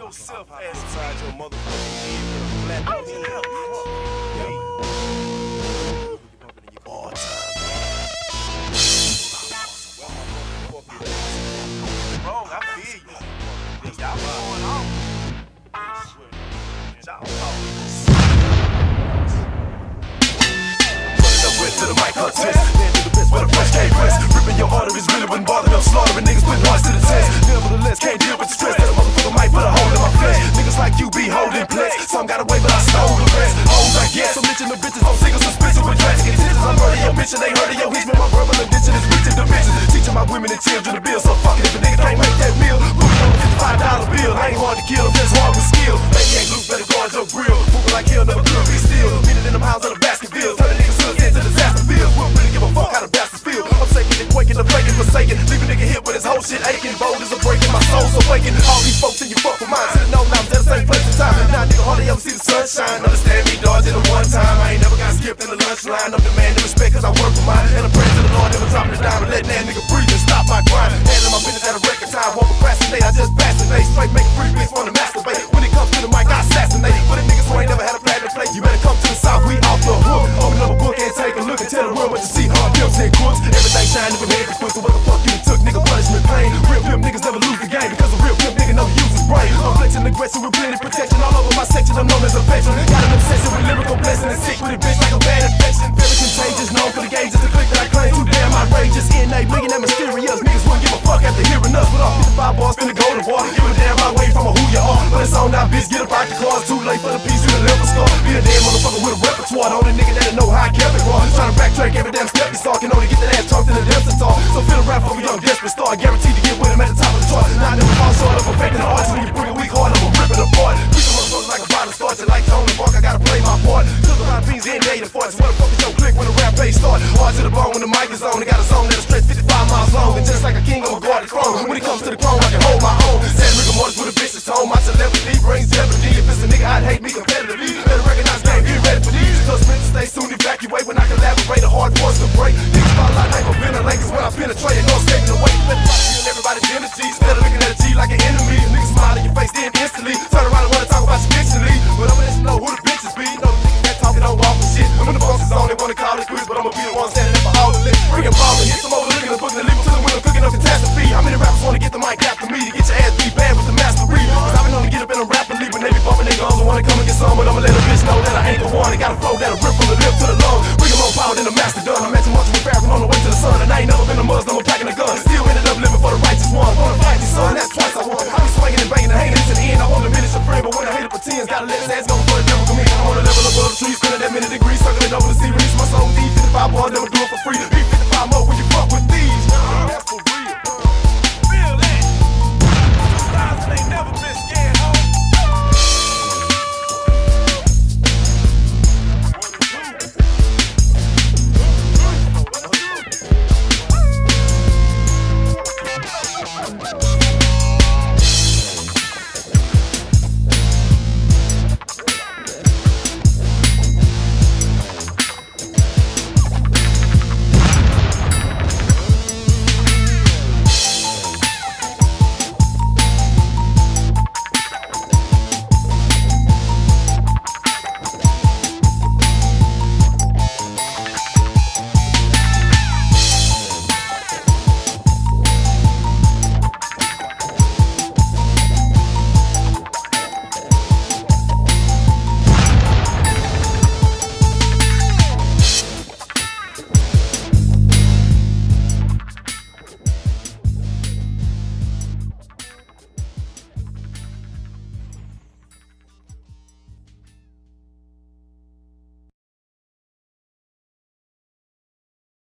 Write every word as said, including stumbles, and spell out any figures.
yourself ass inside your motherfucking head with a flat bean. All time. Wrong, I feel you. Y'all going on. Y'all to the mic, her test. Man to the best, where the fresh can't rest. Ripping your arteries really wouldn't bother them. Slaughtering niggas, putting hearts to the test. Nevertheless, can't deal with the stress. That a motherfucker might put a hole in my flesh. Niggas like you be holding plex. Some got away, but I stole the rest. Hoes, I guess. I'm bitching the bitches on single suspension with drastic intentions. I'm murdering your bitch and they hurting your hitch. My verbal addiction is reaching dimensions. Teaching my women and children to build. So fuck it if a nigga can't make that meal. Put it on a fifty-five dollar bill. I ain't hard to kill, I'm just hard with skill. Baby ain't loose, better guard your grill. Moving like hell, never could be still. Meaning in them hounds on the Baskervilles. Turning niggas hoods into disaster fields. We'll really give a fuck how the bastards feel. I'm shaking and quaking, I'm faking, forsaken. Leave a nigga here with his whole shit aching. Boulders are breaking, my soul's awakening. All these folks in you fuck with mine. Should've known I was at the same place in time. Now nigga hardly ever see the sunshine. Understand me, dodge it at one time. I ain't never got skipped in the lunch line. I'm demanding respect cause I work for mine. And I'm praying to the Lord, never dropping a dime. And letting that nigga breathe and stop my grind. Handling my business at a record time. Won't procrastinate, I just fascinate. Straight make free bitch wanna masturbate. When it comes to the mic, I assassinate. For the niggas who ain't never had a plan to play, you better come to the south, we off the hook. Open up a book and take a look and tell the world what you see. Hard pimps and crooks, everything shining from head to foot. So what the fuck you took, nigga, punishment, pain. Real pimp niggas never lose the game because a real pimp nigga never use his brain. I'm flexing aggression with plenty protection all over my section. I'm known as a veteran. Got an obsession with lyrical blessing and sick with it, bitch, like a bad infection. Very contagious, known for the gauges, the click that I claim. Too damn outrageous, N A, bringing that mysterious. Niggas wouldn't give a fuck after hearing us. But off fifty-five bars, finna go to war. Give a damn right way from a who you are. But it's on now, bitch, get up out the car. It's too late for the piece, you done left a scar. Be a damn motherfucker with a repertoire. The only nigga that'll know how I kept it raw. Trying to backtrack every damn step you saw. Can only get that ass talked in the depths of talk. So feel a rap for a young desperate star. Guaranteed to get with him at the top of the chart. Now I never fall short of perfecting the arts. When you bring a weak heart, I'ma rip it apart. Treat the motherfuckers like a bottle starch. And like Tony Park, I gotta play my part. Cook around beans and data farts. What the fuck is your click when the rap bass start? Hard to the bone when the mic is on. They got a zone that'll stretch fifty-five miles long. And just like a king, I'ma guard the throne. When it comes to the chrome, I can hold my own. Said rigor mortis with a vicious tone. My celebrity brings jeopardy. If it's a nigga, I'd hate me competitively. Better recognize game, be ready for these. Cause men stay soon, evacuate when I collaborate. A hard force to break. Niggas fall like a ventilators when I